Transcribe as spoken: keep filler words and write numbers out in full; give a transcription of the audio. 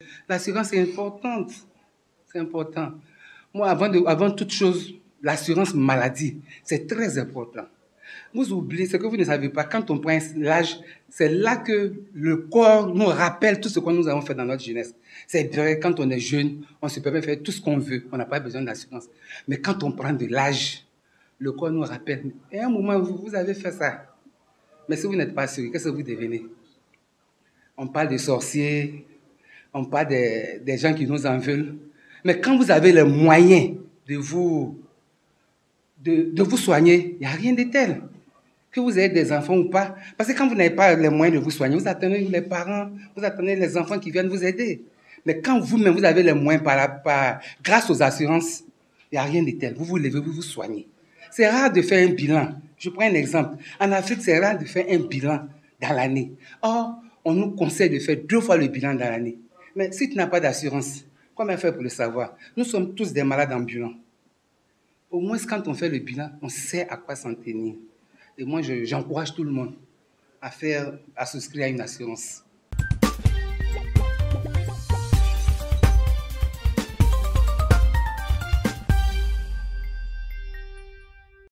L'assurance est importante. C'est important. Moi, avant, de, avant toute chose, l'assurance maladie, c'est très important. Vous oubliez, ce que vous ne savez pas, quand on prend l'âge, c'est là que le corps nous rappelle tout ce que nous avons fait dans notre jeunesse. C'est vrai, quand on est jeune, on se permet de faire tout ce qu'on veut, on n'a pas besoin d'assurance. Mais quand on prend de l'âge, le corps nous rappelle. Et à un moment, vous, vous avez fait ça. Mais si vous n'êtes pas assuré, qu'est-ce que vous devenez? On parle de sorciers, on parle des, des gens qui nous en veulent. Mais quand vous avez les moyens de vous, de, de vous soigner, il n'y a rien de tel. Que vous ayez des enfants ou pas. Parce que quand vous n'avez pas les moyens de vous soigner, vous attendez les parents, vous attendez les enfants qui viennent vous aider. Mais quand vous-même, vous avez les moyens par, par, grâce aux assurances, il n'y a rien de tel. Vous vous levez, vous vous soignez. C'est rare de faire un bilan. Je prends un exemple. En Afrique, c'est rare de faire un bilan dans l'année. Or, on nous conseille de faire deux fois le bilan dans l'année. Mais si tu n'as pas d'assurance, comment faire pour le savoir? Nous sommes tous des malades ambulants. Au moins, quand on fait le bilan, on sait à quoi s'en tenir. Et moi, je, j'encourage tout le monde à faire, à souscrire à une assurance.